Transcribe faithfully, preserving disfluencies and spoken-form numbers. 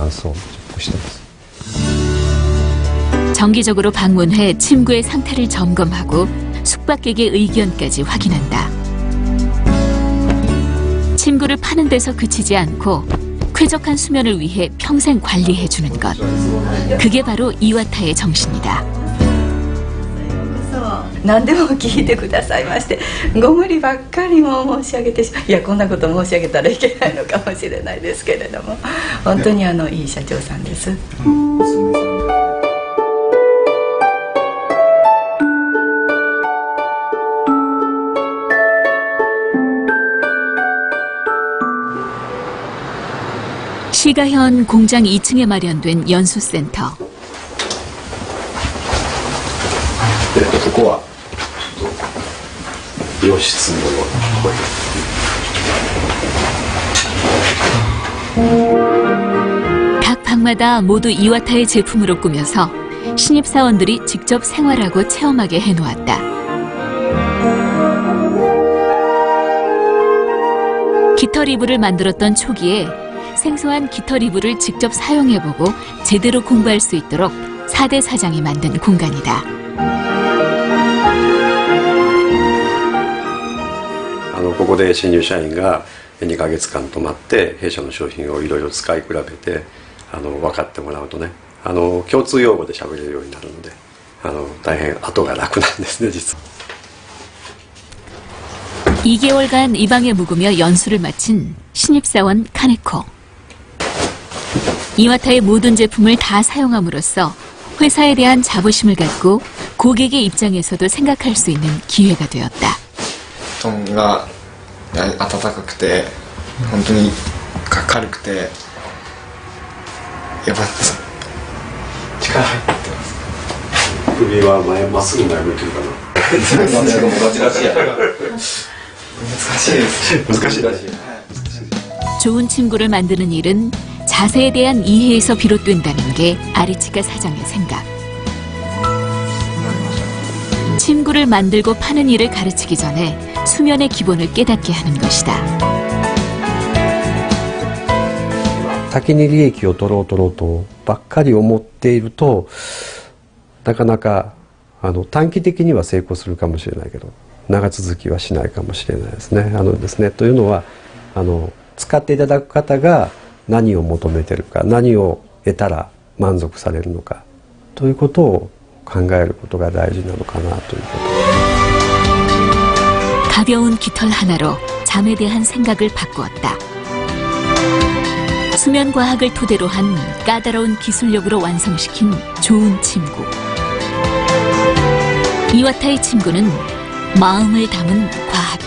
밸런스をしてます。 정기적으로 방문해 침구의 상태를 점검하고 숙박객의 의견까지 확인한다. 침구를 파는 데서 그치지 않고 쾌적한 수면을 위해 평생 관리해주는 것. 그게 바로 이와타의 정신이다. 何でも聞いてくださいまして、ご無理ばっかりも申し上げてしまう。いや、こんなこと申し上げたらいけないのかもしれないですけれども、本当にあのいい社長さんです。 시가현 공장 이 층에 마련된 연수센터. ここは洋室のような。 각 방마다 모두 이와타의 제품으로 꾸며서 신입사원들이 직접 생활하고 체험하게 해놓았다. 깃털 이불을 만들었던 초기에 생소한 깃털 이불을 직접 사용해보고 제대로 공부할 수 있도록 사 대 사장이 만든 공간이다. あのここで新入社員がにかげつかん泊まって弊社の商品をいろいろ使い比べてあの分かってもらうとね、あの共通用語で喋れるようになるので、あの大変後が楽なんですね、実は。 이 개월간 이 방에 묵으며 연수를 마친 신입사원 카네코. 이와타의 모든 제품을 다 사용함으로써 회사에 대한 자부심을 갖고 고객의 입장에서도 생각할 수 있는 기회가 되었다. 布団が暖かくて本当に軽くてやばいです。力入ってます。 首は前まっすぐ前向いてるかな。難しいや。 難しいです。 難しいらしい。 좋은 침구를 만드는 일은 자세에 대한 이해에서 비롯된다는 게 아리치카 사장의 생각. 침구를 만들고 파는 일을 가르치기 전에 수면의 기본을 깨닫게 하는 것이다. 先に利益を取ろう取ろうとばっかり思っていると、なかなかあの短期的には成功するかもしれないけど、長続きはしないかもしれないですね。あのですねというのはあの使っていただく方が何を求めているか、何を得たら満足されるのかということを考えることが大事なのかなということ。 가벼운 깃털 하나로 잠에 대한 생각을 바꾸었다. 수면 과학을 토대로 한 까다로운 기술력으로 완성시킨 좋은 침구. 이와타의 침구는 마음을 담은 과학.